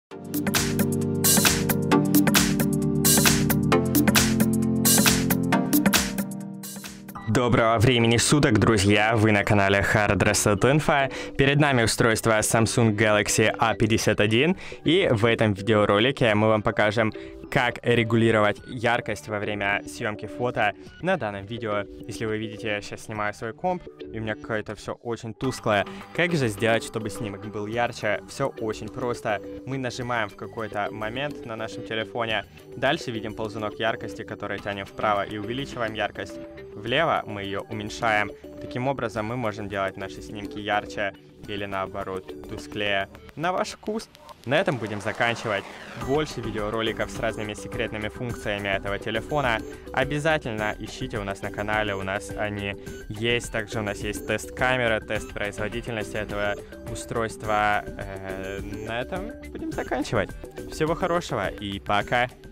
Доброго времени суток, друзья! Вы на канале Hard Reset Info. Перед нами устройство Samsung Galaxy A51, и в этом видеоролике мы вам покажем, как регулировать яркость во время съемки фото на данном видео. Если вы видите, я сейчас снимаю свой комп, и у меня какое-то все очень тусклое. Как же сделать, чтобы снимок был ярче? Все очень просто. Мы нажимаем в какой-то момент на нашем телефоне, дальше видим ползунок яркости, который тянем вправо, и увеличиваем яркость. Влево мы ее уменьшаем. Таким образом мы можем делать наши снимки ярче или наоборот тусклее. На ваш вкус. На этом будем заканчивать. Больше видеороликов с разными секретными функциями этого телефона обязательно ищите у нас на канале, у нас они есть. Также у нас есть тест камеры, тест производительности этого устройства. На этом будем заканчивать. Всего хорошего и пока!